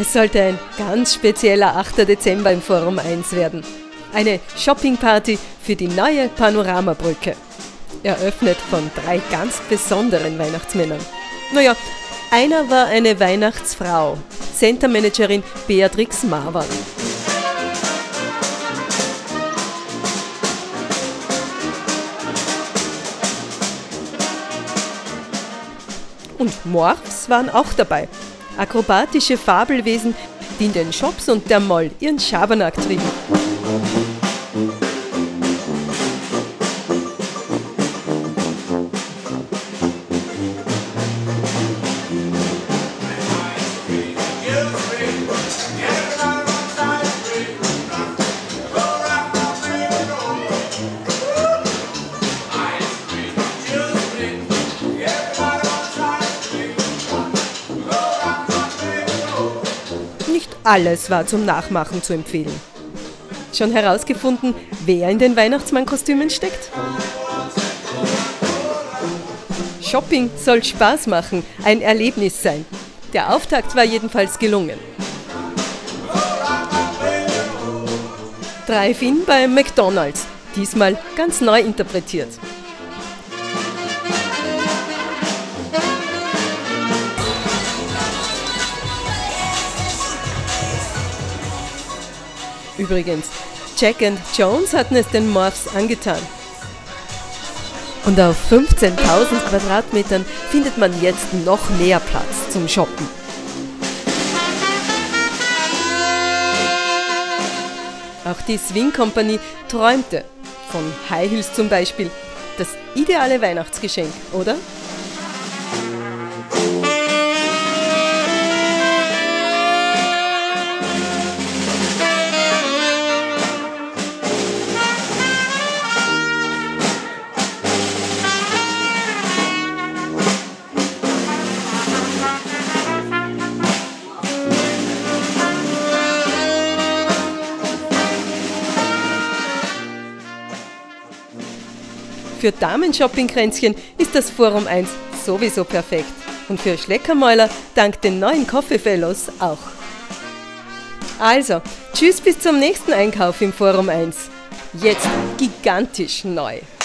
Es sollte ein ganz spezieller 8. Dezember im Forum 1 werden. Eine Shoppingparty für die neue Panoramabrücke. Eröffnet von 3 ganz besonderen Weihnachtsmännern. Naja, einer war eine Weihnachtsfrau, Centermanagerin Beatrix Marwan. Und Morphs waren auch dabei. Akrobatische Fabelwesen, die in den Shops und der Mall ihren Schabernack trieben. Nicht alles war zum Nachmachen zu empfehlen. Schon herausgefunden, wer in den Weihnachtsmannkostümen steckt? Shopping soll Spaß machen, ein Erlebnis sein. Der Auftakt war jedenfalls gelungen. Drive-In bei McDonald's, diesmal ganz neu interpretiert. Übrigens, Jack & Jones hatten es den Morphs angetan. Und auf 15.000 Quadratmetern findet man jetzt noch mehr Platz zum Shoppen. Auch die Swing Company träumte, von High Heels zum Beispiel. Das ideale Weihnachtsgeschenk, oder? Für Damenshopping-Kränzchen ist das Forum 1 sowieso perfekt. Und für Schleckermäuler dank den neuen Coffee Fellows auch. Also, tschüss bis zum nächsten Einkauf im Forum 1. Jetzt gigantisch neu.